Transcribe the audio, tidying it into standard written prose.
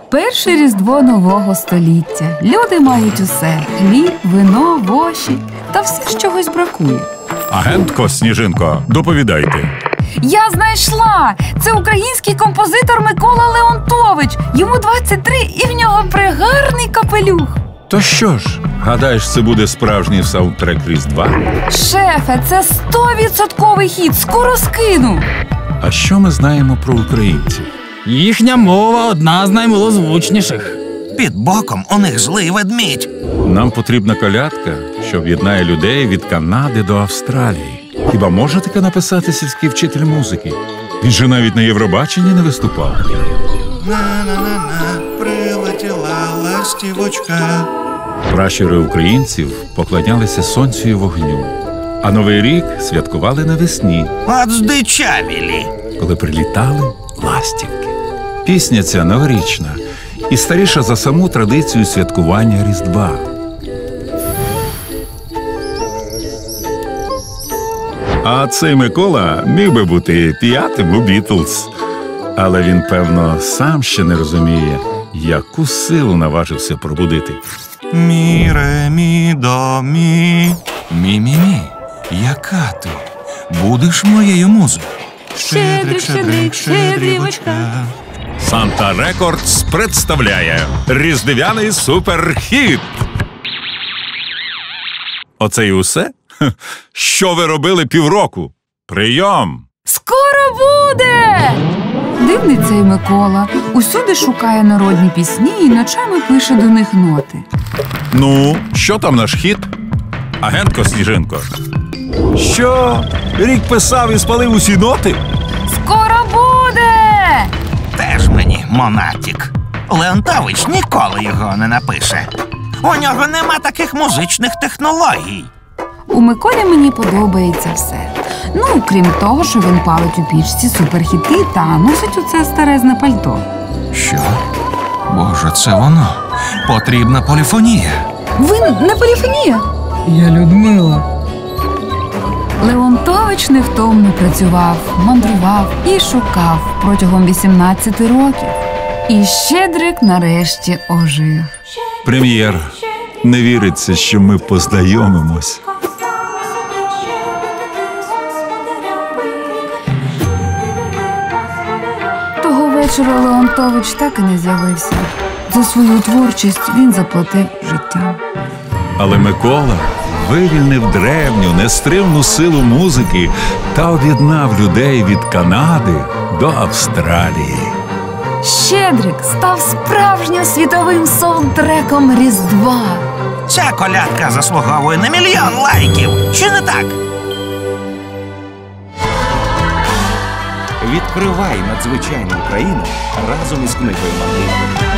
Перше Різдво нового століття. Люди мають усе – хліб, вино, воші. Та все ж чогось бракує. Агентко Сніжинко, доповідайте. Я знайшла! Це український композитор Микола Леонтович. Йому 23 і в нього пригарний капелюх. То що ж, гадаєш, це буде справжній саундтрек Різдва? Шефе, це 100% хіт, скоро скину. А що ми знаємо про українців? Їхня мова одна з наймилозвучніших. Під боком у них злий ведмідь. Нам потрібна колядка, що об'єднає людей від Канади до Австралії. Хіба може таке написати сільський вчитель музики? Він же навіть на Євробаченні не виступав. На-на-на-на, прилетіла ластівочка. Пращури українців поклонялися сонцю і вогню, а Новий рік святкували навесні, От здичавілі. коли прилітали ластівки. Пісня ця новорічна і старіша за саму традицію святкування Різдва. А цей Микола міг би бути п'ятим у Бітлз. Але він, певно, сам ще не розуміє, яку силу наважився пробудити. Мі, ре, мі, до, мі. Мі-мі-мі, яка ти? Будеш моєю музою? Щедрик, щедрик, щедрівочка. Санта Рекордс представляє різдвяний суперхіт. Оце і усе? Хе, що ви робили півроку? Прийом! Скоро буде! Дивний цей Микола. Усюди шукає народні пісні і ночами пише до них ноти. Ну, що там наш хіт? Агентко Сніжинко. Що? Рік писав і спалив усі ноти? Скоро буде! Теж мені монатік. Леонтович ніколи його не напише. У нього нема таких музичних технологій. У Миколі мені подобається все. Ну, крім того, що він палить у пічці суперхіти та носить оце старезне пальто. Що? Боже, це воно. Потрібна поліфонія. Ви не поліфонія? Я Людмила. Леонтович невтомно працював, мандрував і шукав протягом 18 років. І Щедрик нарешті ожив. Прем'єр. Не віриться, що ми познайомимось. Того вечора Леонтович так і не з'явився. За свою творчість він заплатив життям. Але Микола вивільнив древню, нестримну силу музики та об'єднав людей від Канади до Австралії. Щедрик став справжнім світовим саундтреком Різдва. Ця колядка заслуговує на 1 мільйон лайків. Чи не так? Відкривай надзвичайну Україну разом із книгою мандрівок.